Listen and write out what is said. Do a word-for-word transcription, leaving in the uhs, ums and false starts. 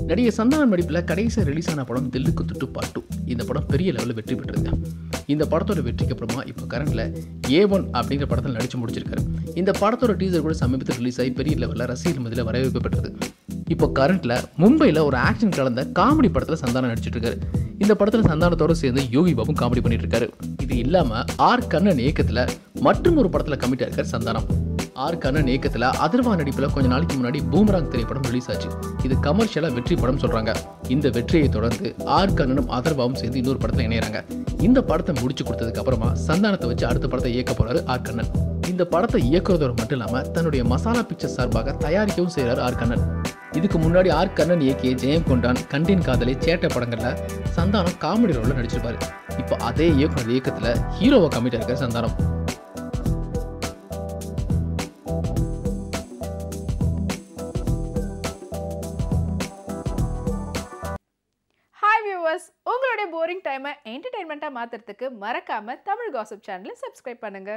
நடிகர் சந்தானம் நடிப்பில் கடைசியாக ரிலீஸ் ஆன படம் தில்லுக்கு துட்டு பாட்டு. இந்த படம் பெரிய லெவலில் வெற்றி பெற்றிருங்க. இந்த படத்தோட வெற்றிக்கு அப்புறமா இப்போ கரண்ட்ல ஏ ஒன் அப்படிங்கிற படத்தில் நடிச்சு முடிச்சிருக்காரு. இந்த படத்தோட டீசர் கூட சமீபத்தில் ரிலீஸ் ஆகி பெரிய லெவலில் ரசிகர் மத்தியில் வரவேற்பு பெற்றது. இப்போ கரண்ட்ல மும்பையில் ஒரு ஆக்ஷன் கலந்த காமெடி படத்தில் சந்தானம் நடிச்சிட்டு இருக்காரு. இந்த படத்தில் சந்தானத்தோட சேர்ந்து யோகி பாபு காமெடி பண்ணிட்டு இருக்காரு. இது இல்லாம ஆர் கண்ணன் இயக்கத்தில் மற்றும் ஒரு படத்தில் கமிட் ஆயிருக்காரு சந்தானம். ஆர் கண்ணன் இயக்கத்தில் அதர்வா நடிப்பில் கொஞ்ச நாளைக்கு முன்னாடி பூமராங் திரைப்படம் ரிலீஸ் ஆச்சு. இது கமர்ஷியலா வெற்றி படம் சொல்றாங்க. இந்த வெற்றியை தொடர்ந்து ஆர் கண்ணனும் அதர்வாவும் சேர்ந்து இன்னொரு படத்தில் இணையறாங்க. இந்த படத்தை முடிச்சு கொடுத்ததுக்கு அப்புறமா சந்தானத்தை வச்சு அடுத்த படத்தை இயக்க போறாரு ஆர் கண்ணன். இந்த படத்தை இயக்குறதோடு மட்டும் இல்லாம தன்னுடைய மசாலா பிக்சர் சார்பாக தயாரிக்கவும் செய்யறாரு ஆர் கண்ணன். இதுக்கு முன்னாடி ஆர் கண்ணன் இயக்கிய ஜெயம் கொண்டான், கண்டின் காதலை, சேட்டை படங்கள்ல சந்தானம் காமெடி ரோல்ல நடிச்சிருப்பாரு. இப்போ அதே இயக்குனர் இயக்கத்துல ஹீரோவை கமிட் ஆயிருக்காரு சந்தானம். ஹாய் வியூவர்ஸ், உங்களுடைய போரிங் டைமை என்டர்டைன்மெண்ட்டாக மாற்றுறதுக்கு மறக்காமல் தமிழ் காசிப் சேனலை சப்ஸ்கிரைப் பண்ணுங்கள்.